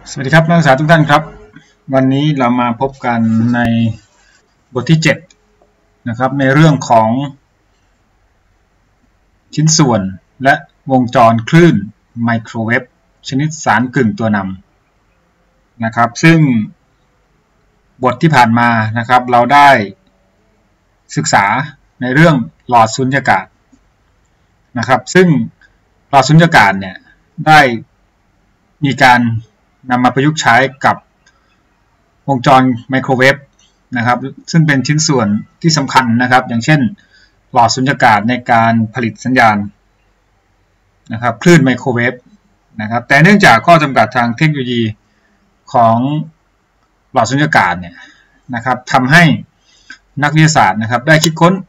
สวัสดีครับนักศึกษาทุกท่านครับวันนี้เรามาพบกันในบทที่7นะครับในเรื่องของชิ้นส่วนและวงจรคลื่นไมโครเวฟชนิดสารกึ่งตัวนำนะครับซึ่งบทที่ผ่านมานะครับเราได้ศึกษาในเรื่องหลอดสุญญากาศนะครับซึ่งหลอดสุญญากาศเนี่ยได้มีการนำมาประยุกต์ใช้กับวงจรไมโครเวฟนะครับซึ่งเป็นชิ้นส่วนที่สำคัญนะครับอย่างเช่นหลอดสุญญากาศในการผลิตสัญญาณนะครับคลื่นไมโครเวฟนะครับแต่เนื่องจากข้อจำกัดทางเทคโนโลยีของหลอดสุญญากาศเนี่ยนะครับทำให้นักวิทยาศาสตร์นะครับได้คิดค้น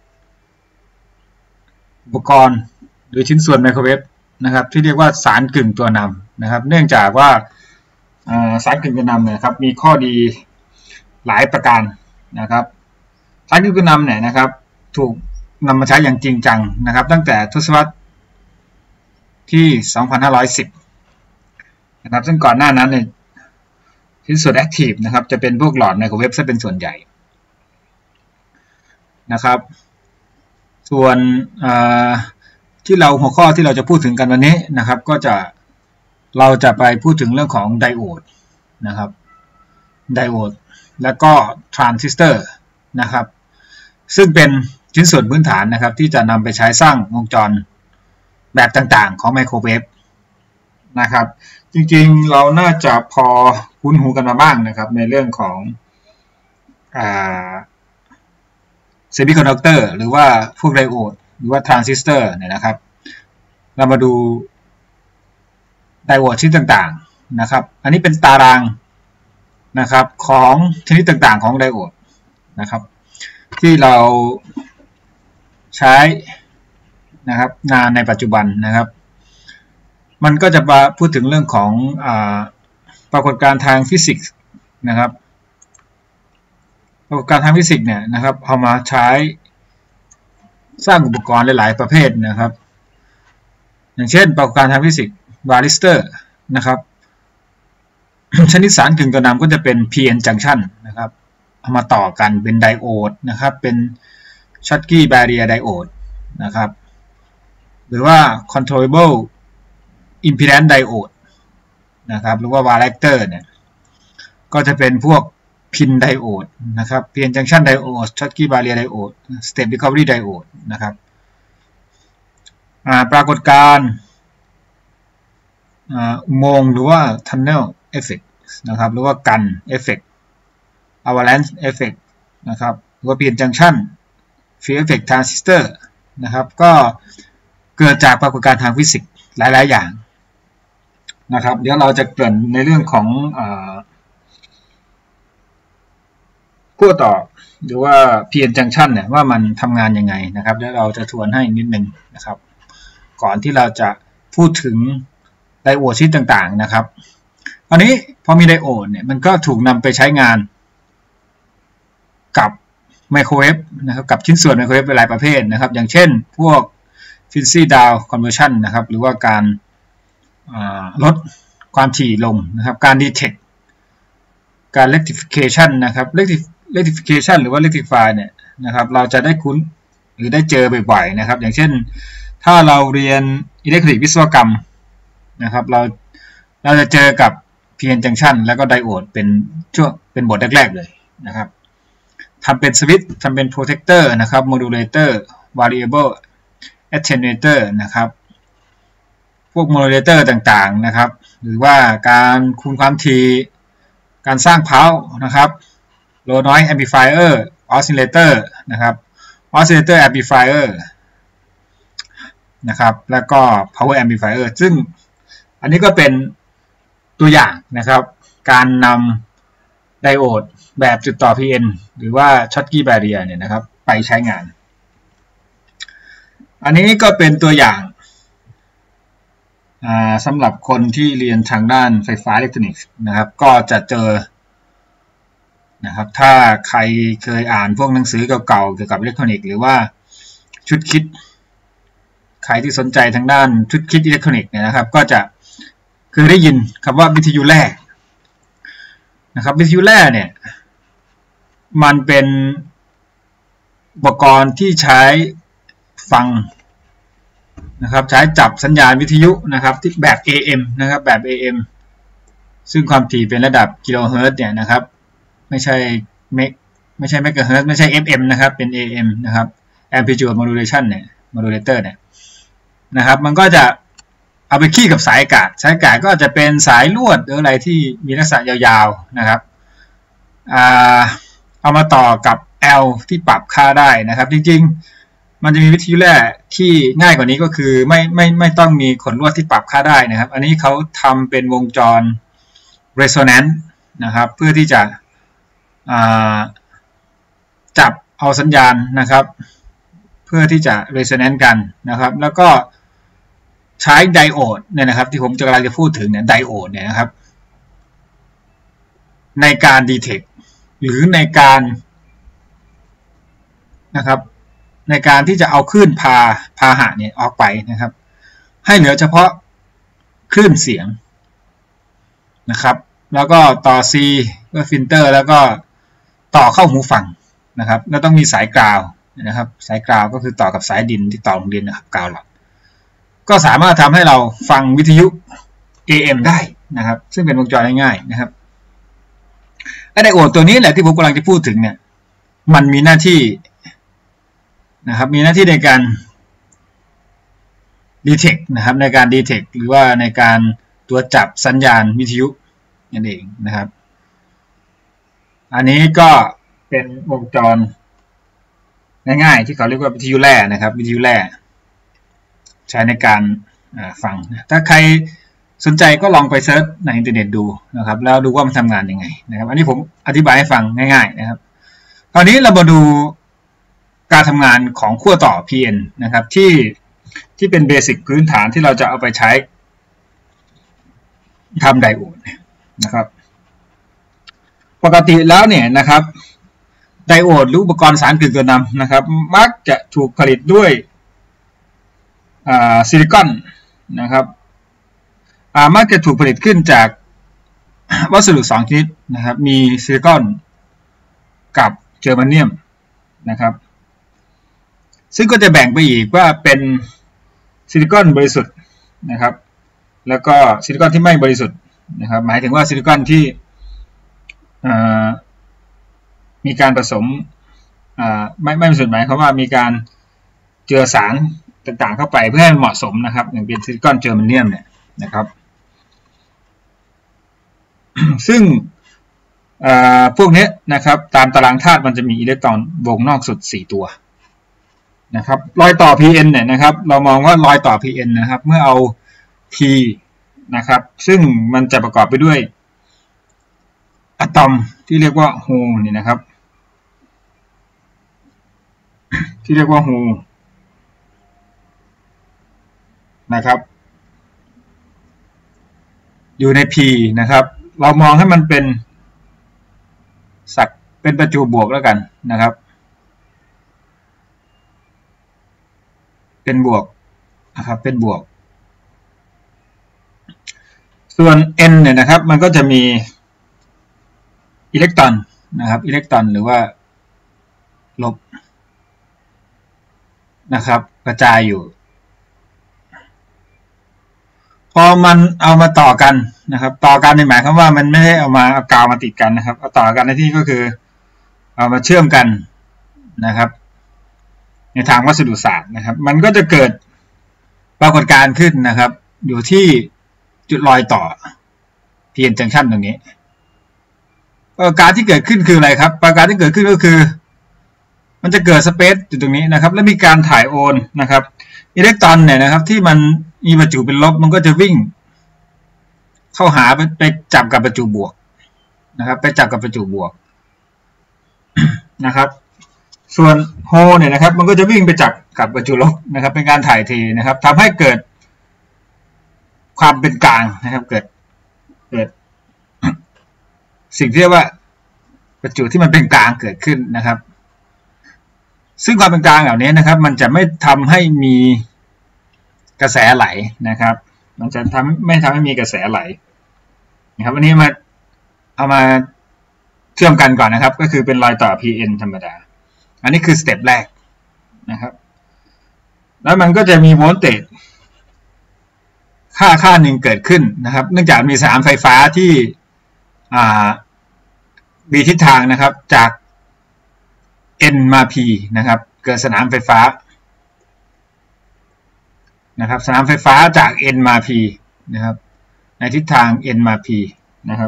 อุปกรณ์หรือชิ้นส่วนไมโครเวฟนะครับที่เรียกว่าสารกึ่งตัวนำนะครับเนื่องจากว่าสารกึ่งตัวนำเนี่ยครับมีข้อดีหลายประการนะครับสารกึ่งตัวนำเนี่ยนะครับถูกนำมาใช้อย่างจริงจังนะครับตั้งแต่ทศวรรษที่ 2510 นะครับซึ่งก่อนหน้านั้นเนี่ยชิ้นส่วนแอคทีฟนะครับจะเป็นพวกหลอดไมโครเวฟซะเป็นส่วนใหญ่นะครับส่วนที่หัวข้อที่เราจะพูดถึงกันวันนี้นะครับก็เราจะไปพูดถึงเรื่องของไดโอดนะครับไดโอดแล้วก็ทรานซิสเตอร์นะครับซึ่งเป็นชิ้นส่วนพื้นฐานนะครับที่จะนำไปใช้สร้างวงจรแบบต่างๆของไมโครเวฟนะครับจริงๆเราน่าจะพอคุ้นหูกันมาบ้างนะครับในเรื่องของเซมิคอนดักเตอร์หรือว่าพวกไดโอดหรือว่าทรานซิสเตอร์เนี่ยนะครับเรามาดูไดโอดชนิดต่างๆนะครับอันนี้เป็นตารางนะครับของชนิดต่างๆของไดโอดนะครับที่เราใช้นะครับงานในปัจจุบันนะครับมันก็จะมาพูดถึงเรื่องของปรากฏการณ์ทางฟิสิกส์นะครับปรากฏการณ์ทางฟิสิกส์เนี่ยนะครับเอามาใช้สร้างอุปกรณ์หลายๆประเภทนะครับอย่างเช่นปรากฏการณ์ทางฟิสิกส์วาริสเตอร์นะครับชนิดสารกึ่งตัวนำก็จะเป็น PN junction นะครับเอามาต่อกันเป็นไดโอดนะครับเป็นช็อตกี้แบเรียไดโอดนะครับหรือว่า controllable impedance diode นะครับหรือว่าวาเลคเตอร์เนี่ยก็จะเป็นพวกพินไดโอดนะครับ PN junction diode ช็อตกี้แบเรียไดโอด step recovery diode นะครับปรากฏการณ์อุโมงค์หรือว่า tunnel effect นะครับหรือว่ากัน effect avalanche effect นะครับหรือว่า PN junction field effect transistor นะครับก็เกิดจากปรากฏการณ์ทางฟิสิกส์หลายๆอย่างนะครับเดี๋ยวเราจะเกริ่นในเรื่องของขั้วต่อหรือว่า PN junction เนี่ยว่ามันทำงานยังไงนะครับเดี๋ยวเราจะทวนให้นิดนึงนะครับก่อนที่เราจะพูดถึงไดโอดชนิดต่างๆนะครับตอนนี้พอมีไดโอดเนี่ยมันก็ถูกนำไปใช้งานกับไมโครเวฟนะครับกับชิ้นส่วนไมโครเวฟหลายประเภทนะครับอย่างเช่นพวก Frequency down conversion นะครับหรือว่าการลดความถี่ลงนะครับการ detect การ rectification นะครับ rectification หรือว่า rectify เนี่ยนะครับเราจะได้คุ้นหรือได้เจอบ่อยๆนะครับอย่างเช่นถ้าเราเรียนอิเล็กทรอนิกส์วิศวกรรมนะครับเราจะเจอกับ PN junction แล้วก็ไดโอดเป็นบทแรกๆเลยนะครับทำเป็นสวิตช์ทำเป็น protector นะครับ modulator variable attenuator นะครับพวก modulator ต่างๆนะครับหรือว่าการคูณความถี่การสร้างเพานะครับ low noise amplifier oscillator นะครับ oscillator amplifier นะครับแล้วก็ power amplifier ซึ่งอันนี้ก็เป็นตัวอย่างนะครับการนำไดโอดแบบจุดต่อ PN หรือว่าช็อตกี้แบเรียเนี่ยนะครับไปใช้งานอันนี้ก็เป็นตัวอย่างสำหรับคนที่เรียนทางด้านไฟฟ้าอิเล็กทรอนิกส์นะครับก็จะเจอนะครับถ้าใครเคยอ่านพวกหนังสือเก่าๆเกี่ยวกับอิเล็กทรอนิกส์หรือว่าชุดคิดใครที่สนใจทางด้านชุดคิดอิเล็กทรอนิกส์เนี่ยนะครับก็จะเคยได้ยินคำว่าวิทยุแร่นะครับวิทยุแร่เนี่ยมันเป็นอุปกรณ์ที่ใช้ฟังนะครับใช้จับสัญญาณวิทยุนะครับที่แบบ AM นะครับแบบ AM ซึ่งความถี่เป็นระดับกิโลเฮิรตซ์เนี่ยนะครับไม่ใช่เมกะเฮิรตซ์ไม่ใช่ FM นะครับเป็น AM นะครับ amplitude modulation เนี่ย modulator เนี่ยนะครับมันก็จะเอาไปขี้กับสายอากาศก็จะเป็นสายลวดหรืออะไรที่มีลักษณะยาวๆนะครับเอามาต่อกับ L ที่ปรับค่าได้นะครับจริงๆมันจะมีวิทยุแร่ที่ง่ายกว่านี้ก็คือไม่ต้องมีขนลวดที่ปรับค่าได้นะครับอันนี้เขาทำเป็นวงจร resonance นะครับเพื่อที่จะจับเอาสัญญาณนะครับเพื่อที่จะ resonance กันนะครับแล้วก็ใช้ไดโอดเนี่ยนะครับที่ผมกำลังจะพูดถึงเนี่ยไดโอดเนี่ยนะครับในการ detect หรือในการนะครับในการที่จะเอาคลื่นพาหะเนี่ยออกไปนะครับให้เหลือเฉพาะคลื่นเสียงนะครับแล้วก็ต่อ C ก็ฟิลเตอร์แล้วก็ต่อเข้าหูฟังนะครับแล้วต้องมีสายกราวนะครับสายกราวก็คือต่อกับสายดินที่ต่อลงดินนะครับกราวหลักก็สามารถทำให้เราฟังวิทยุ AM ได้นะครับซึ่งเป็นวงจรง่ายๆนะครับไดโอดตัวนี้แหละที่ผมกำลังจะพูดถึงเนี่ยมันมีหน้าที่นะครับมีหน้าที่ในการ detect นะครับในการ detect หรือว่าในการตรวจจับสัญญาณวิทยุนั่นเองนะครับอันนี้ก็เป็นวงจรง่ายๆที่เขาเรียกว่าวิทยุแร่นะครับวิทยุแร่ใช้ในการฟังถ้าใครสนใจก็ลองไปเซิร์ชในอินเทอร์เน็ตดูนะครับแล้วดูว่ามันทำงานยังไงนะครับอันนี้ผมอธิบายให้ฟังง่ายๆนะครับตอนนี้เรามาดูการทำงานของขั้วต่อ PN นะครับที่เป็นเบสิกพื้นฐานที่เราจะเอาไปใช้ทำไดโอดนะครับปกติแล้วเนี่ยนะครับไดโอดหรืออุปกรณ์สารกึ่งตัวนำนะครับมักจะถูกผลิตด้วยซิลิคอนนะครับมักจะถูกผลิตขึ้นจากวัสดุ2ชนิดนะครับมีซิลิคอนกับเจอร์มาเนียมนะครับซึ่งก็จะแบ่งไปอีกว่าเป็นซิลิคอนบริสุทธิ์นะครับแล้วก็ซิลิคอนที่ไม่บริสุทธิ์นะครับหมายถึงว่าซิลิคอนที่มีการผสมไม่บริสุทธิ์หมายความว่ามีการเจือสารต่างๆเข้าไปเพื่อให้เหมาะสมนะครับอย่างเป็นซิลิคอนเจอร์มาเนียมเนี่ยนะครับซึ่งพวกนี้นะครับตามตารางธาตุมันจะมีอิเล็กตรอนวงนอกสุด4ตัวนะครับรอยต่อ PN เนี่ยนะครับเรามองว่ารอยต่อ PN นะครับเมื่อเอา P นะครับซึ่งมันจะประกอบไปด้วยอะตอมที่เรียกว่าโฮลนี่นะครับที่เรียกว่าโฮลนะครับอยู่ใน P นะครับเรามองให้มันเป็นเป็นประจุบวกแล้วกันนะครับเป็นบวกนะครับเป็นบวกส่วน N เนี่ยนะครับมันก็จะมีอิเล็กตรอนนะครับอิเล็กตรอนหรือว่าลบนะครับกระจายอยู่พอมันเอามาต่อกันนะครับต่อกันในหมายความว่ามันไม่ได้เอากาวมาติดกันนะครับเอาต่อกันในที่ก็คือเอามาเชื่อมกันนะครับในทางวัสดุศาสตร์นะครับมันก็จะเกิดปรากฏการณ์ขึ้นนะครับอยู่ที่จุดรอยต่อ PN junction ตรงนี้ปรากฏการณ์ที่เกิดขึ้นคืออะไรครับปรากฏการณ์ที่เกิดขึ้นก็คือมันจะเกิดสเปซอยู่ตรงนี้นะครับแล้วมีการถ่ายโอนนะครับอิเล็กตรอนเนี่ยนะครับที่มันมีประจุเป็นลบมันก็จะวิ่งเข้าหาไปจับกับประจุบวกนะครับไปจับกับประจุบวกนะครับส่วนโฮเนี่ยนะครับมันก็จะวิ่งไปจับกับประจุลบนะครับเป็นการถ่ายเทนะครับทำให้เกิดความเป็นกลางนะครับเกิดสิ่งที่เรียกว่าประจุที่มันเป็นกลางเกิดขึ้นนะครับซึ่งความเป็นกลางเหล่านี้นะครับมันจะไม่ทำให้มีกระแสไหลนะครับมันจะไม่ทำให้มีกระแสไหลนะครับวันนี้เอามาเชื่อมกันก่อนนะครับก็คือเป็นรอยต่อ PN ธรรมดาอันนี้คือสเต็ปแรกนะครับแล้วมันก็จะมีโวลเตจค่าหนึ่งเกิดขึ้นนะครับเนื่องจากมีสนามไฟฟ้าที่มีทิศทางนะครับจาก N มา P นะครับเกิดสนามไฟฟ้านะครับสนามไฟฟ้าจาก N มา P นะครับในทิศทาง N มา P นะครับ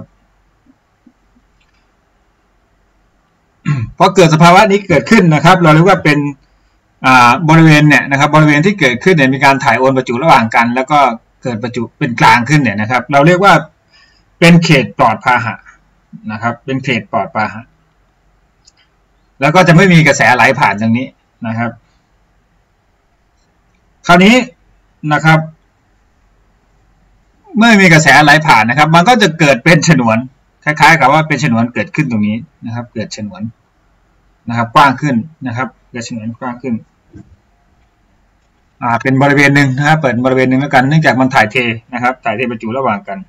พอเกิดสภาวะนี้เกิดขึ้นนะครับเราเรียกว่าเป็นบริเวณเนี่ยนะครับบริเวณที่เกิดขึ้นเนี่ยมีการถ่ายโอนประจุระหว่างกันแล้วก็เกิดประจุเป็นกลางขึ้นเนี่ยนะครับเราเรียกว่าเป็นเขตปลอดพาหะนะครับเป็นเขตปลอดพาหะแล้วก็จะไม่มีกระแสไหลผ่านตรงนี้นะครับคราวนี้นะครับเมื่อมีกระแสไหลผ่านนะครับมันก็จะเกิดเป็นฉนวนคล้ายๆกับว่าเป็นฉนวนเกิดขึ้นตรงนี้นะครับเกิดฉนวนนะครับกว้างขึ้นนะครับเกิดฉนวนกว้างขึ้นเป็นบริเวณหนึ่งนะครับเปิดบริเวณหนึ่งแล้วกันเนื่องจากมันถ่ายเทนะครับถ่ายเทประจุระหว่างกัน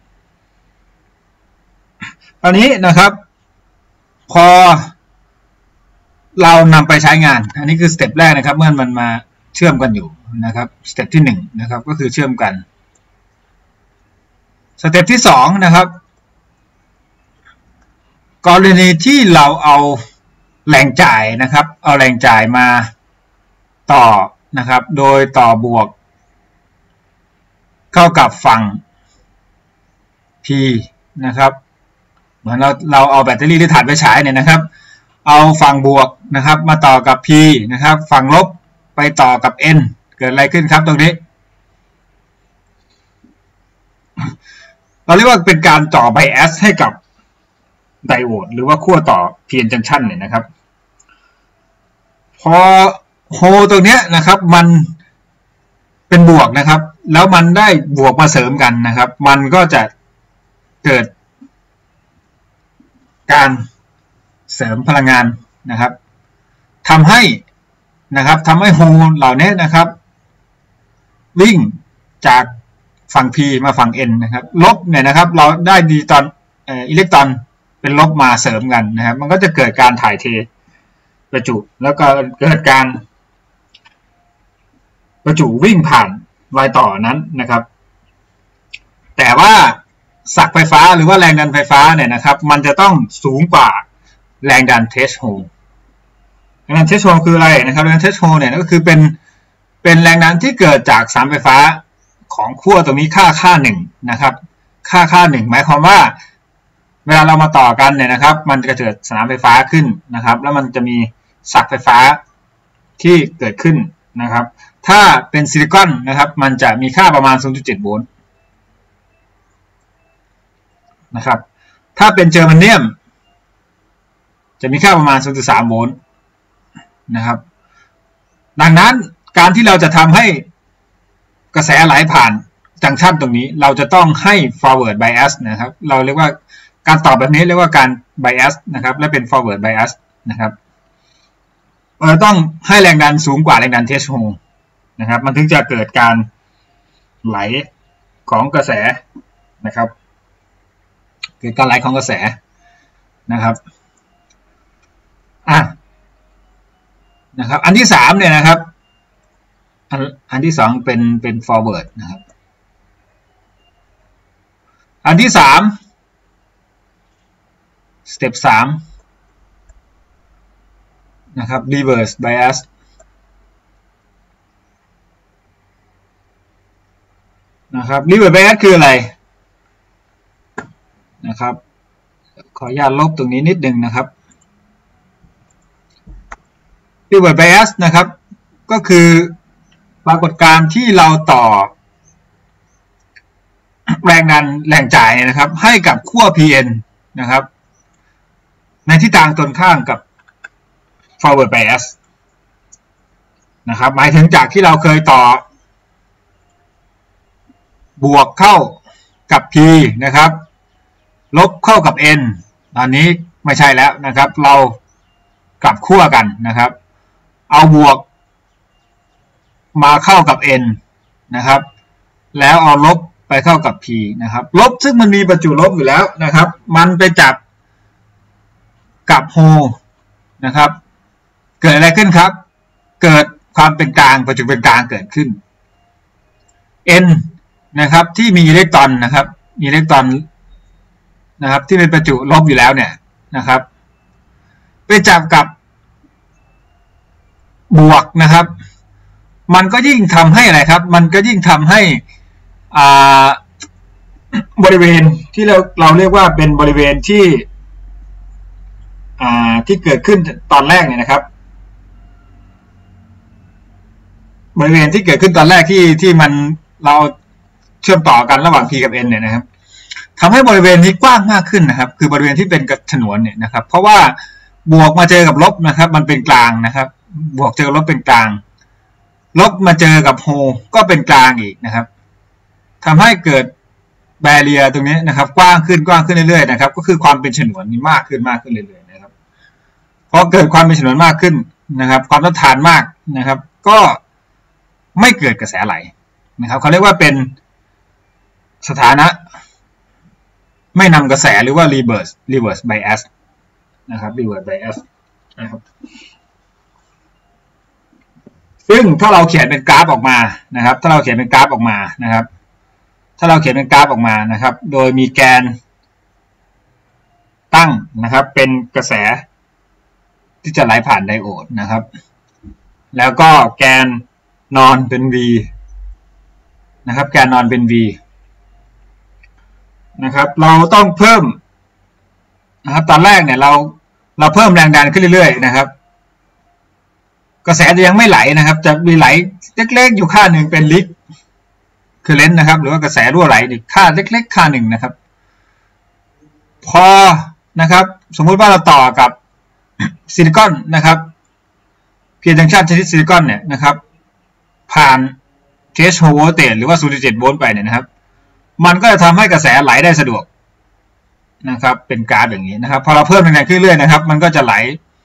ตอนนี้นะครับพอเรานำไปใช้งานอันนี้คือสเต็ปแรกนะครับเมื่อมันมาเชื่อมกันอยู่นะครับสเต็ปที่1นะครับก็คือเชื่อมกันสเต็ปที่2นะครับกรณีที่เราเอาแรงจ่ายนะครับเอาแรงจ่ายมาต่อนะครับโดยต่อบวกเข้ากับฝั่ง P นะครับเหมือนเราเอาแบตเตอรี่ที่ถ่านไฟฉายเนี่ยนะครับเอาฝั่งบวกนะครับมาต่อกับ P นะครับฝั่งลบไปต่อกับ N เกิดอะไรขึ้นครับตรงนี้เราเรียกว่าเป็นการต่อไบแอสให้กับไดโอดหรือว่าขั้วต่อ PN junction เนี่ยนะครับพอโฮตรงนี้นะครับมันเป็นบวกนะครับแล้วมันได้บวกมาเสริมกันนะครับมันก็จะเกิดการเสริมพลังงานนะครับทำให้โฮเหล่านี้นะครับวิ่งจากฝั่ง P มาฝั่ง N นะครับลบเนี่ยนะครับเราได้ดีตอนอิเล็กตรอนเป็นลบมาเสริมกันนะครับมันก็จะเกิดการถ่ายเทประจุแล้วก็เกิดการประจุวิ่งผ่านรอยต่อนั้นนะครับแต่ว่าศักไฟฟ้าหรือว่าแรงดันไฟฟ้าเนี่ยนะครับมันจะต้องสูงกว่าแรงดันเทสโฮแรงดันเทสโฮคืออะไรนะครับแรงดันเทสโฮเนี่ยก็คือเป็นแรงดันที่เกิดจากสนามไฟฟ้าของขั้วตรงนี้ค่า1นะครับค่า1หมายความว่าเวลาเรามาต่อกันเนี่ยนะครับมันจะเกิดสนามไฟฟ้าขึ้นนะครับแล้วมันจะมีศักไฟฟ้าที่เกิดขึ้นนะครับถ้าเป็นซิลิคอนนะครับมันจะมีค่าประมาณ 0.7 โวลต์นะครับถ้าเป็นเจอร์มาเนียมจะมีค่าประมาณ 0.3 โวลต์นะครับดังนั้นการที่เราจะทำให้กระแสไหลผ่านจังชั่นตรงนี้เราจะต้องให้ forward bias นะครับเราเรียกว่าการตอบแบบนี้เรียกว่าการ bias นะครับและเป็น forward bias นะครับเราต้องให้แรงดันสูงกว่าแรงดันเทสโฮนะครับมันถึงจะเกิดการไหลของกระแสนะครับเกิดการไหลของกระแสนะครับนะครับอันที่3เนี่ยนะครับอันที่2เป็น forward นะครับอันที่3 step 3นะครับ reverse bias นะครับ reverse bias คืออะไรนะครับขออนุญาตลบตรงนี้นิดนึงนะครับ reverse bias นะครับก็คือปรากฏการณ์ที่เราต่อแรงดันแรงจ่ายนะครับให้กับขั้ว PN นะครับในทิศทางตรงข้ามกับ forward bias นะครับหมายถึงจากที่เราเคยต่อบวกเข้ากับ P นะครับลบเข้ากับ N ตอนนี้ไม่ใช่แล้วนะครับเรากลับขั้วกันนะครับเอาบวกมาเข้ากับ N นะครับแล้วเอาลบไปเข้ากับ P นะครับลบซึ่งมันมีประจุลบอยู่แล้วนะครับมันไปจับกับโฮนะครับเกิดอะไรขึ้นครับเกิดความเป็นกลางประจุเป็นกลางเกิดขึ้น N นะครับที่มีอิเล็กตรอนนะครับอิเล็กตรอนนะครับที่เป็นประจุลบอยู่แล้วเนี่ยนะครับไปจับกับบวกนะครับมันก็ยิ่งทำให้อะไรครับมันก็ยิ่งทำให้บริเวณที่เราเรียกว่าเป็นบริเวณที่เกิดขึ้นตอนแรกเนี่ยนะครับบริเวณที่เกิดขึ้นตอนแรกที่มันเราเชื่อมต่อกันระหว่าง P กับ N เนี่ยนะครับทำให้บริเวณนี้กว้างมากขึ้นนะครับคือบริเวณที่เป็นฉนวนเนี่ยนะครับเพราะว่าบวกมาเจอกับลบนะครับมันเป็นกลางนะครับบวกเจอกับลบเป็นกลางลบมาเจอกับโฮก็เป็นกลางอีกนะครับทำให้เกิดแบเรียตรงนี้นะครับกว้างขึ้นเรื่อยๆนะครับก็คือความเป็นฉนวนนี้มากขึ้นเรื่อยๆนะครับพอเกิดความเป็นฉนวนมากขึ้นนะครับความต้านทานมากนะครับก็ไม่เกิดกระแสไหลนะครับเขาเรียกว่าเป็นสถานะไม่นำกระแสหรือว่า reverse bias นะครับ reverse bias นะครับซึ่งถ้าเราเขียนเป็นกราฟออกมานะครับถ้าเราเขียนเป็นกราฟออกมานะครับโดยมีแกนตั้งนะครับเป็นกระแสที่จะไหลผ่านไดโอดนะครับแล้วก็แกนนอนเป็น V นะครับแกนนอนเป็น V นะครับเราต้องเพิ่มนะครับตอนแรกเนี่ยเราเพิ่มแรงดันขึ้นเรื่อยๆนะครับกระแสจะยังไม่ไหลนะครับจะมีไหลเล็กๆอยู่ค่าหนึ่งเป็นลิกคือเลนส์นะครับหรือว่ากระแสรั่วไหลอีกค่าเล็กๆค่าหนึ่งนะครับพอนะครับสมมุติว่าเราต่อกับซิลิคอนนะครับเพียงจังชั่นชนิดซิลิคอนเนี่ยนะครับผ่านเทสโฮโวลเตจหรือว่า 0.7 โวลต์ไปเนี่ยนะครับมันก็จะทำให้กระแสไหลได้สะดวกนะครับเป็นกราฟอย่างนี้นะครับพอเราเพิ่มแรงดันขึ้นเรื่อยๆนะครับมันก็จะไหล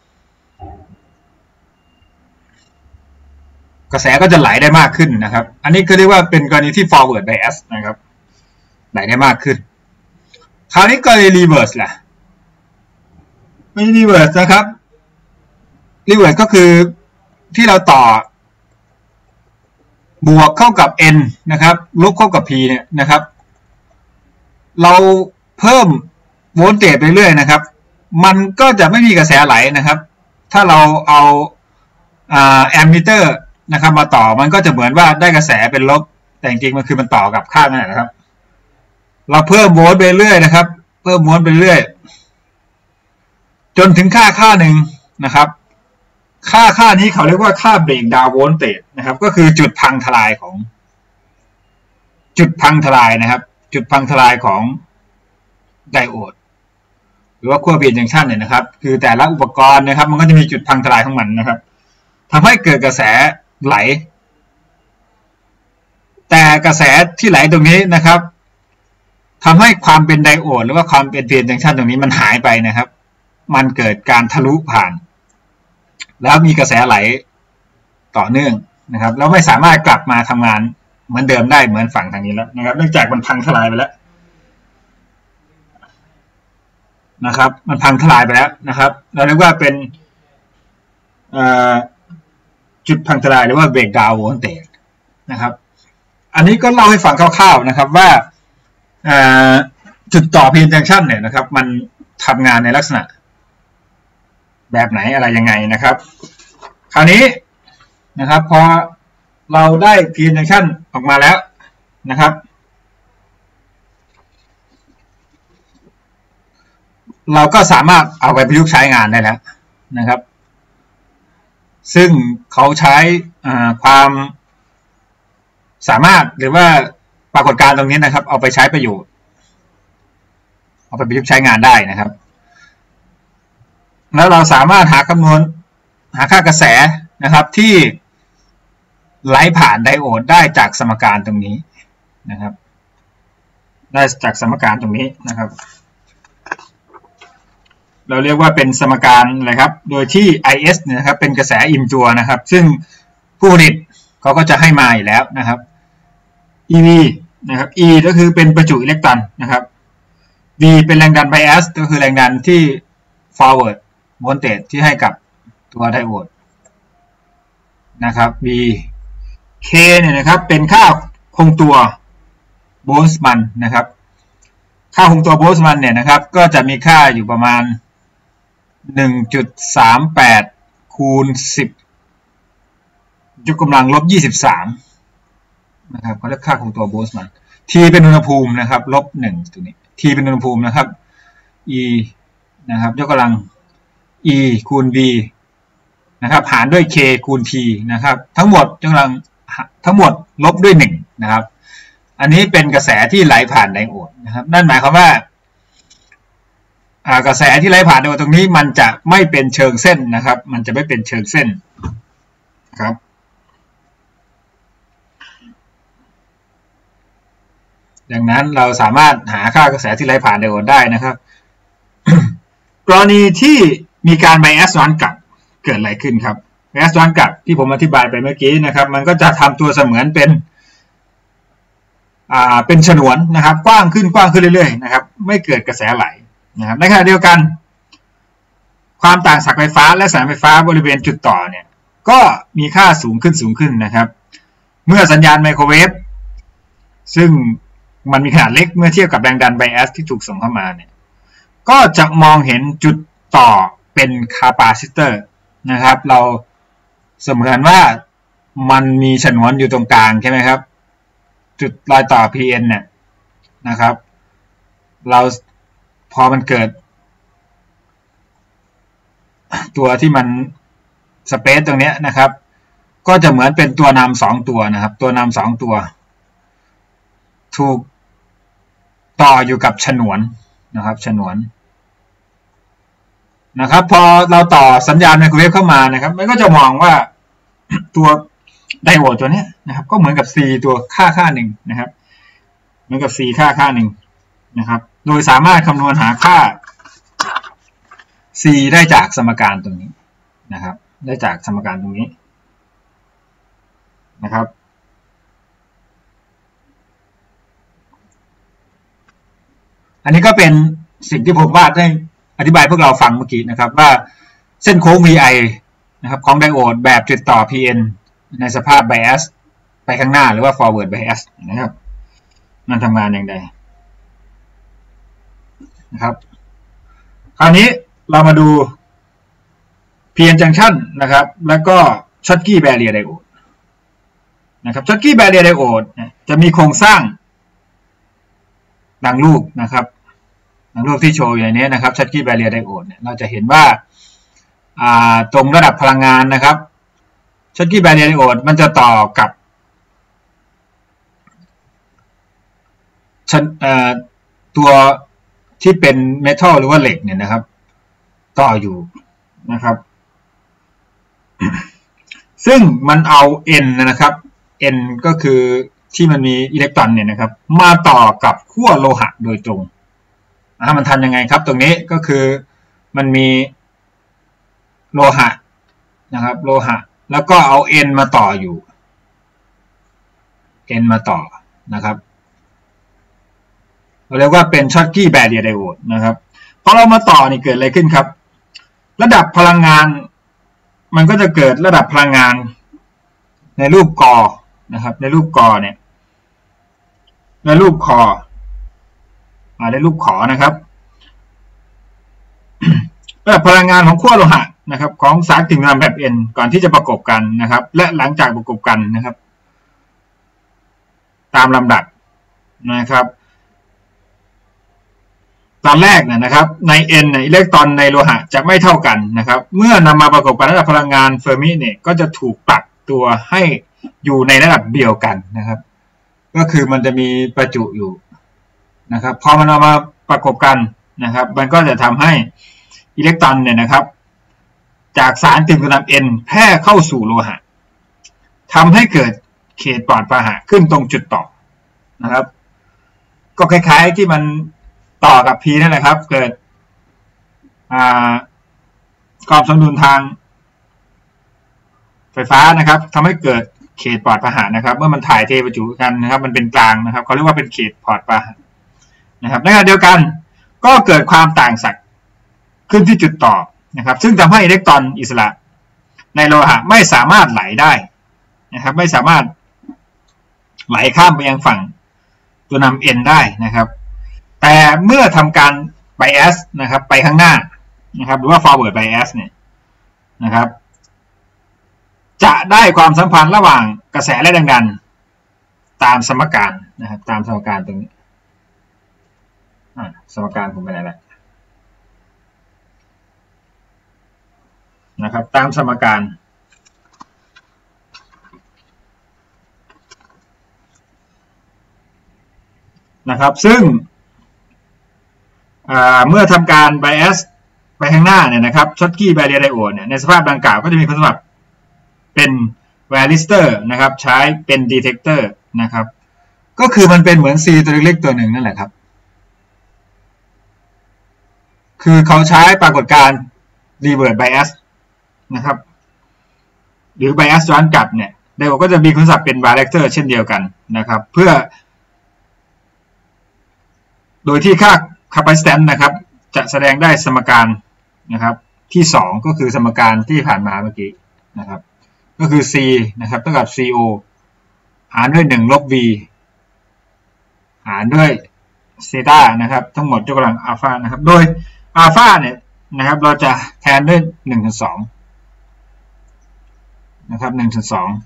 กระแสก็จะไหลได้มากขึ้นนะครับอันนี้ก็เรียกว่าเป็นกรณีที่ forward bias นะครับไหลได้มากขึ้นคราวนี้กรณี reverse ล่ะไม่ reverse นะครับ reverse ก็คือที่เราต่อบวกเข้ากับ n นะครับลบเข้ากับ p เนี่ยนะครับเราเพิ่มโวลเตจไปเรื่อยนะครับมันก็จะไม่มีกระแสไหลนะครับถ้าเราเอาแอมมิเตอร์นะครับมาต่อมันก็จะเหมือนว่าได้กระแสเป็นลบแต่จริงๆมันคือมันต่อกับข้างนั่นแหละนะครับเราเพิ่มโวลต์ไปเรื่อยนะครับเพิ่มโวลต์ไปเรื่อยจนถึงค่าหนึ่งนะครับค่านี้เขาเรียกว่าค่า breakdown voltage นะครับก็คือจุดพังทลายของจุดพังทลายนะครับจุดพังทลายของไดโอดหรือว่าขั้วเปลี่ยนจังชั่นเนี่ยนะครับคือแต่ละอุปกรณ์นะครับมันก็จะมีจุดพังทลายของมันนะครับทำให้เกิดกระแสไหลแต่กระแสที่ไหลตรงนี้นะครับทำให้ความเป็นไดโอดหรือว่าความเป็นเปลี่ยนจังชั่นตรงนี้มันหายไปนะครับมันเกิดการทะลุผ่านแล้วมีกระแสไหลต่อเนื่องนะครับแล้วไม่สามารถกลับมาทำงานเหมือนเดิมได้เหมือนฝั่งทางนี้แล้วนะครับเนื่องจากมันพังทลายไปแล้วนะครับมันพังทลายไปแล้วนะครับเราเรียกว่าเป็นจุดพังทลายหรือว่า breakdown voltage นะครับอันนี้ก็เล่าให้ฟังคร่าวๆนะครับว่าจุดต่อ p junction เนี่ยนะครับมันทำงานในลักษณะแบบไหนอะไรยังไงนะครับคราวนี้นะครับพอเราได้ p junction ออกมาแล้วนะครับเราก็สามารถเอาไปประยุกต์ใช้งานได้แล้วนะครับซึ่งเขาใช้ความสามารถหรือว่าปรากฏการณ์ตรงนี้นะครับเอาไปใช้ประโยชน์เอาไปประยุกต์ใช้งานได้นะครับแล้วเราสามารถหาค่ากระแสนะครับที่ไหลผ่านไดโอดได้จากสมการตรงนี้นะครับได้จากสมการตรงนี้นะครับเราเรียกว่าเป็นสมการอะไรครับโดยที่ IS นะครับเป็นกระแสอิ่มตัวนะครับซึ่งผู้ผลิตเขาก็จะให้มาอยู่แล้วนะครับ EV นะครับ E ก็คือเป็นประจุอิเล็กตรอนนะครับ V เป็นแรงดัน bias ก็คือแรงดันที่ forward โวลเตจที่ให้กับตัวไดโอดนะครับ B K เนี่ยนะครับเป็นค่าคงตัวโบลต์มันนะครับค่าคงตัวโบลต์มันเนี่ยนะครับก็จะมีค่าอยู่ประมาณ 1.38 คูณ 10 ยกกำลังลบ 23นะครับเขาเรียกค่าคงตัวโบลต์มัน T เป็นอุณหภูมินะครับลบ1ตัวนี้ T เป็นอุณหภูมินะครับ E นะครับยกกำลัง E คูณ V นะครับหารด้วย K คูณ T นะครับทั้งหมดยกกำลังทั้งหมดลบด้วย1นะครับอันนี้เป็นกระแสที่ไหลผ่านไดโอดนะครับนั่นหมายความว่ากระแสที่ไหลผ่านไดโอดตรงนี้มันจะไม่เป็นเชิงเส้นนะครับมันจะไม่เป็นเชิงเส้นครับดังนั้นเราสามารถหาค่ากระแสที่ไหลผ่านไดโอดได้นะครับ กรณีที่มีการไบแอสย้อนกลับเกิดอะไรขึ้นครับไบแอสย้อนกลับที่ผมอธิบายไปเมื่อกี้นะครับมันก็จะทำตัวเสมือนเป็นฉนวนนะครับกว้างขึ้นเรื่อยๆนะครับไม่เกิดกระแสไหลนะครับในขณะเดียวกันความต่างศักย์ไฟฟ้าและแสงไฟฟ้าบริเวณจุดต่อเนี่ยก็มีค่าสูงขึ้นนะครับเมื่อสัญญาณไมโครเวฟซึ่งมันมีขนาดเล็กเมื่อเทียบกับแรงดันไบแอสที่ถูกส่งเข้ามาเนี่ยก็จะมองเห็นจุดต่อเป็นคาปาซิเตอร์นะครับเราเสมือนว่ามันมีฉนวนอยู่ตรงกลางใช่ไหมครับจุดรอยต่อ PN เนี่ยนะครับเราพอมันเกิดตัวที่มันสเปซตรงนี้นะครับก็จะเหมือนเป็นตัวนำ2ตัวนะครับตัวนำ2ตัวถูกต่ออยู่กับฉนวนนะครับฉนวนนะครับพอเราต่อสัญญาณไมโครเวฟเข้ามานะครับมันก็จะมองว่าตัวไดโอดตัวนี้นะครับก็เหมือนกับ C ตัวค่าหนึ่งนะครับเหมือนกับ C ค่าหนึ่งนะครับโดยสามารถคำนวณหาค่า C ได้จากสมการตรงนี้นะครับได้จากสมการตรงนี้นะครับอันนี้ก็เป็นสิ่งที่ผมวาดได้อธิบายพวกเราฟังเมื่อกี้นะครับว่าเส้นโค้ง VI นะครับของไดโอดแบบจุดต่อ PN ในสภาพ bias ไปข้างหน้าหรือว่า forward bias นะครับมันทำงานอย่างไรนะครับคราวนี้เรามาดู PN junction นะครับแล้วก็ช็อตกี้แบเรียร์ไดโอดนะครับช็อตกี้แบเรียร์ไดโอดจะมีโครงสร้างดังรูปนะครับดังรูปที่โชว์อยู่ในนี้นะครับช็อตกี้แบเรียร์ไดโอดเราจะเห็นว่าตรงระดับพลังงานนะครับช็อตกี้แบเรียร์ไดโอดมันจะต่อกับตัวที่เป็นเมทัลหรือว่าเหล็กเนี่ยนะครับต่ออยู่นะครับซึ่งมันเอา N นะครับ N ก็คือที่มันมีอิเล็กตรอนเนี่ยนะครับมาต่อกับขั้วโลหะโดยตรงมันทำยังไงครับตรงนี้ก็คือมันมีโลหะนะครับโลหะแล้วก็เอา N มาต่ออยู่ N มาต่อนะครับเราเรียกว่าเป็นช็อตกี้แบเรียร์ไดโอดนะครับพอเรามาต่อนี่เกิดอะไรขึ้นครับระดับพลังงานมันก็จะเกิดระดับพลังงานในรูปกอนะครับในรูปกอเนี่ยในรูปคอในรูปขอนะครับระดับพลังงานของขั้วโลหะนะครับของสารกึ่งน้ำแบบ N ก่อนที่จะประกบกันนะครับและหลังจากประกบกันนะครับตามลำดับนะครับตอนแรกนะครับใน N อิเล็กตรอนในโลหะจะไม่เท่ากันนะครับเมื่อนำมาประกบกันระดับพลังงานเฟอร์มิเนี่ยก็จะถูกปรับตัวให้อยู่ในระดับเดียวกันนะครับก็คือมันจะมีประจุอยู่นะครับพอมันเอามาประกบกันนะครับมันก็จะทำให้อิเล็กตรอนเนี่ยนะครับจากสารกึ่งกำลัง N แพร่เข้าสู่โลหะทำให้เกิดเขตปลอดพาหะขึ้นตรงจุดต่อนะครับก็คล้ายๆที่มันต่อกับ P นั่นแหละครับเกิดความสมดุลทางไฟฟ้านะครับทำให้เกิดเขตปลอดพาหะนะครับเมื่อมันถ่ายเทประจุกันนะครับมันเป็นกลางนะครับเขาเรียกว่าเป็นเขตปลอดพาหะนะครับในขณะเดียวกันก็เกิดความต่างศักย์ขึ้นที่จุดต่อนะครับซึ่งทำให้อิเล็กตรอนอิสระในโลหะไม่สามารถไหลได้นะครับไม่สามารถไหลข้ามไปยังฝั่งตัวนำ N ได้นะครับแต่เมื่อทำการ bias นะครับไปข้างหน้านะครับหรือว่า forward bias เนี่ยนะครับจะได้ความสัมพันธ์ระหว่างกระแสและแรงดันตามสมการนะครับตามสมการตรงนี้สมการผมไปไหนแล้วนะครับตามสมการนะครับซึ่งเมื่อทำการ bias ไปข้างหน้าเนี่ยนะครับช็อตกี้แบเรียร์ไดโอดเนี่ยในสภาพดังกล่าวก็จะมีคุณสมบัติเป็น varistor นะครับใช้เป็น detector นะครับก็คือมันเป็นเหมือน C ตัวเล็กๆตัวหนึ่งนั่นแหละครับคือเขาใช้ปรากฏการณ์ reverse bias นะครับหรือ bias ย้อนกลับเนี่ยไดโอดก็จะมีคุณสมบัติเป็น varistor เช่นเดียวกันนะครับเพื่อโดยที่ค่า capacitance นะครับจะแสดงได้สมการนะครับที่2ก็คือสมการที่ผ่านมาเมื่อกี้นะครับก็คือ C นะครับเท่ากับ CO หารด้วย1ลบ V หารด้วยเซตานะครับทั้งหมดยกกำลังอัลฟานะครับโดยอัลฟาเนี่ยนะครับเราจะแทนด้วย1/2นะครับ1/2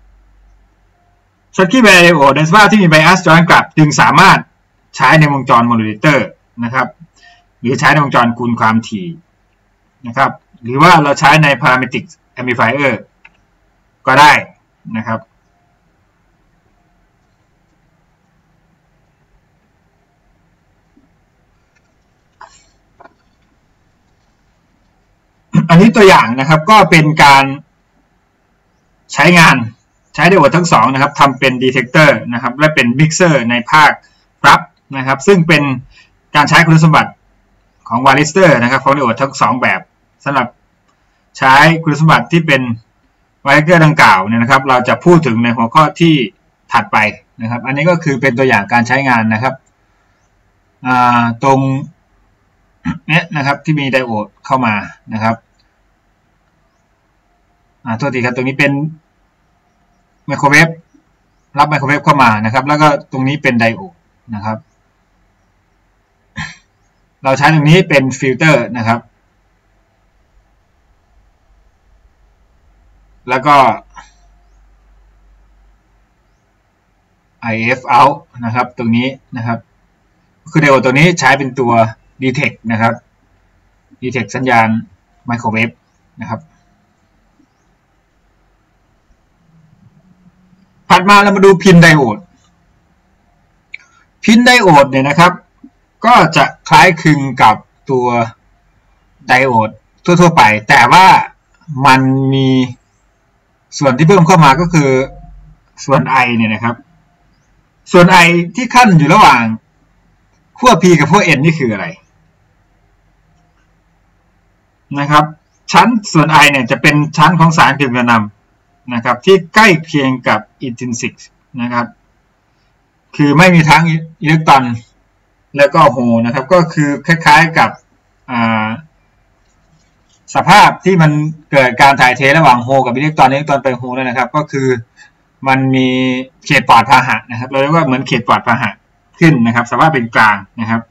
ช็อตกี้แบเรียร์ไดโอดในสภาพที่มีไบอัสย้อนกลับจึงสามารถใช้ในวงจรโมดูเลเตอร์นะครับหรือใช้ในวงจรคูณความถี่นะครับหรือว่าเราใช้ใน parametric amplifier ก็ได้นะครับอันนี้ตัวอย่างนะครับก็เป็นการใช้งานใช้ไดโอดทั้ง2นะครับทำเป็น detector นะครับและเป็น mixer ในภาครับนะครับซึ่งเป็นการใช้คุณสมบัติของ varistor นะครับของไดโอดทั้ง2แบบสำหรับใช้คุณสมบัติที่เป็น varistor ดังกล่าวเนี่ยนะครับเราจะพูดถึงในหัวข้อที่ถัดไปนะครับอันนี้ก็คือเป็นตัวอย่างการใช้งานนะครับตรงนี้นะครับที่มีไดโอดเข้ามานะครับโทษทีครับตรงนี้เป็นไมโครเวฟรับไมโครเวฟเข้ามานะครับแล้วก็ตรงนี้เป็นไดโอดนะครับเราใช้ตรงนี้เป็นฟิลเตอร์นะครับแล้วก็ IF out นะครับตรงนี้นะครับคือไดโอดตัวนี้ใช้เป็นตัว detect นะครับ detect สัญญาณไมโครเวฟนะครับถัดมาเรามาดูพินไดโอดพินไดโอดเนี่ยนะครับก็จะคล้ายคลึงกับตัวไดโอดทั่วๆไปแต่ว่ามันมีส่วนที่เพิ่มเข้ามาก็คือส่วน I เนี่ยนะครับส่วน I ที่ขั้นอยู่ระหว่างขั้ว P กับขั้ว N นี่คืออะไรนะครับชั้นส่วน I เนี่ยจะเป็นชั้นของสารกึ่งกระนำนะครับที่ใกล้เคียงกับ intrinsic นะครับคือไม่มีทั้งอิเล็กตรอนแล้วก็โฮนะครับก็คือคล้ายๆกับสภาพที่มันเกิดการถ่ายเทระหว่างโฮกับอิเล็กตรอนไปโฮแล้วนะครับก็คือมันมีเขตปลอดพาหะนะครับเราเรียกว่าเหมือนเขตปลอดพาหะขึ้นนะครับสภาพเป็นกลางนะครับ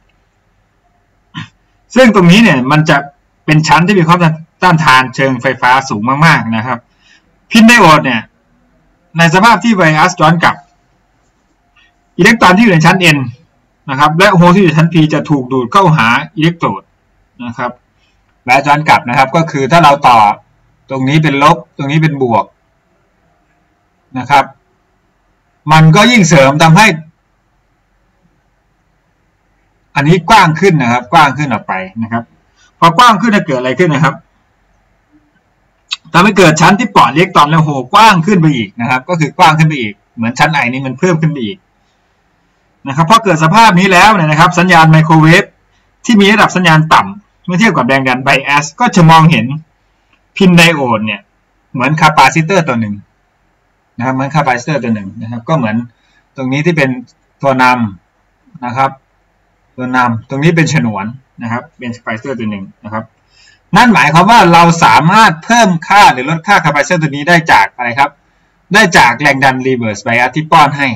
ซึ่งตรงนี้เนี่ยมันจะเป็นชั้นที่มีความต้านทานเชิงไฟฟ้าสูงมากๆนะครับพินไดโอดเนี่ยในสภาพที่ไบอัสย้อนกลับอิเล็กตรอนที่อยู่ในชั้น N นะครับและโฮที่อยู่ในชั้น P จะถูกดูดเข้าหาอิเล็กโตรดนะครับและย้อนกลับนะครับก็คือถ้าเราต่อตรงนี้เป็นลบตรงนี้เป็นบวกนะครับมันก็ยิ่งเสริมทำให้อันนี้กว้างขึ้นนะครับกว้างขึ้นออกไปนะครับพอกว้างขึ้นจะเกิดอะไรขึ้นนะครับทำให้เกิดชั้นที่ปลอดอิเล็กตรอนและโฮกว้างขึ้นไปอีกนะครับก็คือกว้างขึ้นไปอีกเหมือนชั้น I นี้มันเพิ่มขึ้นไปอีกนะครับพอเกิดสภาพนี้แล้วเนี่ยนะครับสัญญาณไมโครเวฟที่มีระดับสัญญาณต่ำเมื่อเทียบกับแรงดันไบอัสก็จะมองเห็นพินไดโอดเนี่ยเหมือนคาปาซิเตอร์ตัวหนึ่งนะครับเหมือนคาปาซิเตอร์ตัวหนึ่งนะครับก็เหมือนตรงนี้ที่เป็นตัวนำนะครับตัวนำตรงนี้เป็นฉนวนนะครับเป็นคาปาซิเตอร์ตัวหนึ่งนะครับนั่นหมายความว่าเราสามารถเพิ่มค่าหรือลดค่า capacitor ตัวนี้ได้จากอะไรครับได้จากแรงดัน reverse bias ที่ป้อนให้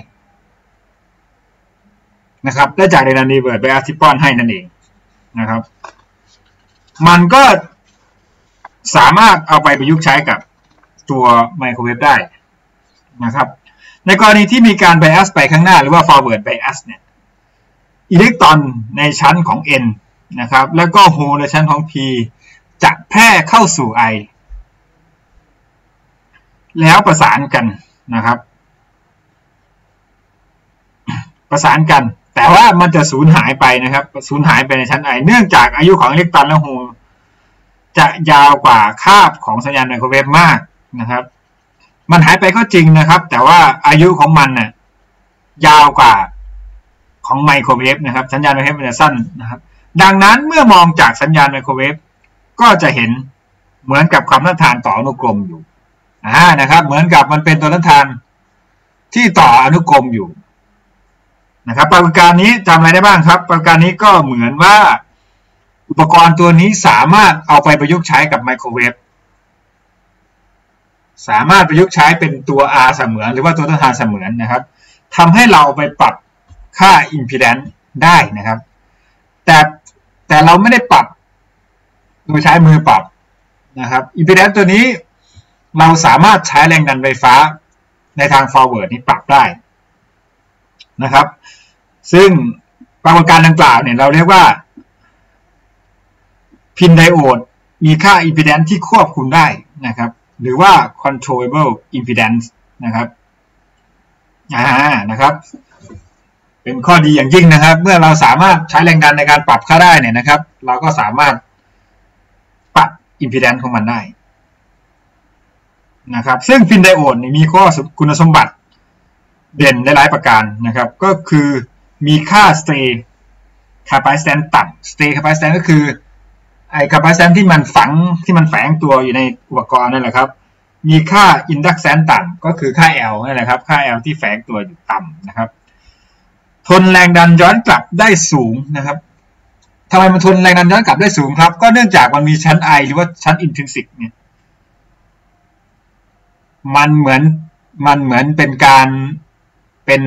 นะครับได้จากแรงดัน reverse bias ที่ป้อนให้นั่นเองนะครับมันก็สามารถเอาไปประยุกต์ใช้กับตัวไมโครเวฟได้นะครับในกรณีที่มีการ bias ไปข้างหน้าหรือว่า forward bias เนี่ยอิเล็กตรอนในชั้นของ N นะครับแล้วก็โฮลในชั้นของ P จะแพร่เข้าสู่ I แล้วประสานกันนะครับประสานกันแต่ว่ามันจะสูญหายไปนะครับสูญหายไปในชั้น I เนื่องจากอายุของอิเล็กตรอนและโฮลจะยาวกว่าคาบของสัญญาณไมโครเวฟมากนะครับมันหายไปก็จริงนะครับแต่ว่าอายุของมันน่ะยาวกว่าของไมโครเวฟนะครับสัญญาณไมโครเวฟมันจะสั้นนะครับดังนั้นเมื่อมองจากสัญญาณไมโครเวฟก็จะเห็นเหมือนกับความต้านทานต่ออนุกรมอยู่นะครับเหมือนกับมันเป็นตัวต้านทานที่ต่ออนุกรมอยู่นะครับปรากฏการณ์นี้จำอะไรได้บ้างครับปรากฏการณ์นี้ก็เหมือนว่าอุปกรณ์ตัวนี้สามารถเอาไปประยุกต์ใช้กับไมโครเวฟสามารถประยุกต์ใช้เป็นตัว R เสมือนหรือว่าตัวต้านทานเสมือนนะครับทำให้เราไปปรับค่า impedance ได้นะครับแต่เราไม่ได้ปรับโดยใช้มือปรับนะครับ impedance ตัวนี้เราสามารถใช้แรงดันไฟฟ้าในทาง forward นี้ปรับได้นะครับซึ่งปรากฏการณ์ดังกล่าวเนี่ยเราเรียกว่าพินไดโอดมีค่า impedance ที่ควบคุมได้นะครับหรือว่า controllable impedance นะครับนะครับเป็นข้อดีอย่างยิ่งนะครับเมื่อเราสามารถใช้แรงดันในการปรับค่าได้เนี่ยนะครับเราก็สามารถปรับ impedance ของมันได้นะครับซึ่งพินไดโอดมีข้อคุณสมบัติเด่นหลายประการนะครับก็คือมีค่า stay capacitance ต่ำ stay capacitance ก็คือไอ้ capacitance ที่มันแฝงตัวอยู่ในอุปกรณ์นั่นแหละครับมีค่า inductance ต่ำก็คือค่า L นั่นแหละครับค่า L ที่แฝงตัวอยู่ต่ำนะครับทนแรงดันย้อนกลับได้สูงนะครับทำไมมันทนแรงดันย้อนกลับได้สูงครับก็เนื่องจากมันมีชั้น I หรือว่าชั้น intrinsic เนี่ยมันเหมือนเป็น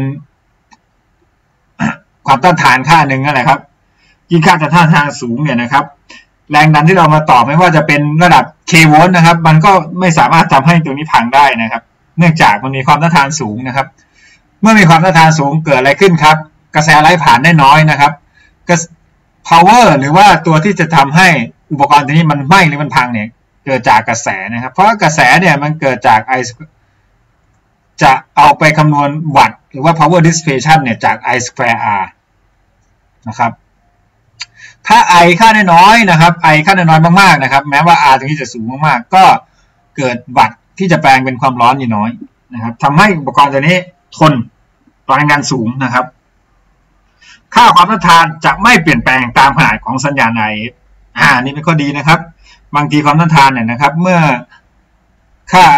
ความต้านทานค่าหนึ่งนั่นแหละครับยิ่งค่าต้านทานสูงเนี่ยนะครับแรงดันที่เรามาต่อไม่ว่าจะเป็นระดับ k โวลต์นะครับมันก็ไม่สามารถทำให้ตัวนี้พังได้นะครับเนื่องจากมันมีความต้านทานสูงนะครับเมื่อมีความต้านทานสูงเกิดอะไรขึ้นครับกระแสไหลผ่านได้น้อยนะครับpower หรือว่าตัวที่จะทำให้อุปกรณ์ตัวนี้มันไหม้หรือมันพังเนี่ยเกิดจากกระแสนะครับเพราะกระแสเนี่ยมันเกิดจาก I จะเอาไปคำนวณวัตต์หรือว่า power dissipation เนี่ยจาก I square R นะครับถ้า I ค่าน้อยๆนะครับ I ค่าน้อยมากๆนะครับแม้ว่า R ตรงนี้จะสูงมากๆก็เกิดวัตต์ที่จะแปลงเป็นความร้อนอยู่น้อยนะครับทำให้อุปกรณ์ตัวนี้ทนต่อแรงดันสูงนะครับค่าความต้านทานจะไม่เปลี่ยนแปลงตามขนาดของสัญญาณ IF นี่เป็นข้อดีนะครับบางทีความต้านทานเนี่ยนะครับเมื่อค่า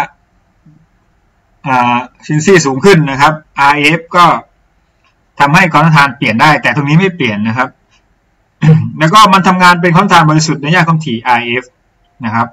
ซินซี่สูงขึ้นนะครับ RF ก็ทำให้ความต้านทานเปลี่ยนได้แต่ตรงนี้ไม่เปลี่ยนนะครับ แล้วก็มันทำงานเป็นความต้านทานบริสุทธิ์ในย่านของ RF นะครับ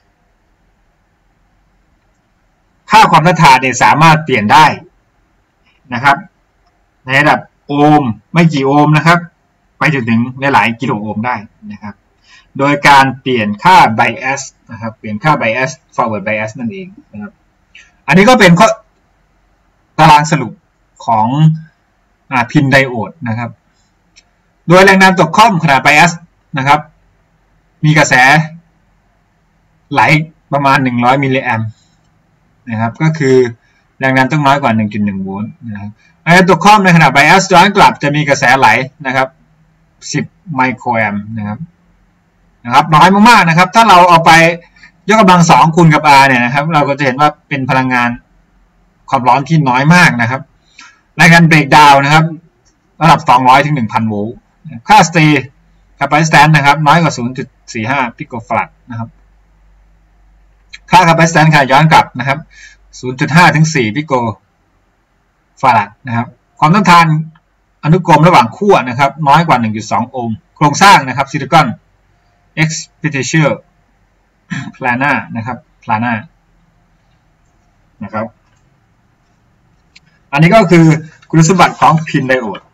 ค่าความต้านทานเนี่ยสามารถเปลี่ยนได้นะครับในระดับโอห์มไม่กี่โอห์มนะครับไปจนถึงหลายกิโลโอห์มได้นะครับโดยการเปลี่ยนค่า bias นะครับเปลี่ยนค่า bias forward bias นั่นเองนะครับอันนี้ก็เป็นข้อตารางสรุปของพินไดโอดนะครับโดยแรงดันตกค่อมขนาด bias นะครับมีกระแสไหลประมาณ100มิลลิแอมป์นะครับก็คือแรงดันต้องน้อยกว่า 1.1 โวลต์นะครับแรงดันตกค่อมในขณะ bias ย้อนกลับจะมีกระแสไหลนะครับ10ไมโครแอมป์นะครับน้อยมากๆนะครับถ้าเราเอาไปยกกำลัง2คูณกับ R เนี่ยนะครับเราก็จะเห็นว่าเป็นพลังงานความร้อนที่น้อยมากนะครับแรงดันเบรกดาวน์นะครับระดับ200ถึง 1,000 โวลต์ค่า stay capacitance นะครับน้อยกว่า 0.45 พิโกฟาราดนะครับค่า capacitance ค่ะย้อนกลับนะครับ 0.5 ถึง 4 พิโกฟาราดนะครับความต้านทานอนุกรมระหว่างขั้วนะครับน้อยกว่า 1.2 โอห์มโครงสร้างนะครับซิลิคอน X potential planar นะครับ planar นะครับอันนี้ก็คือคุณสมบัติของพินไดโอด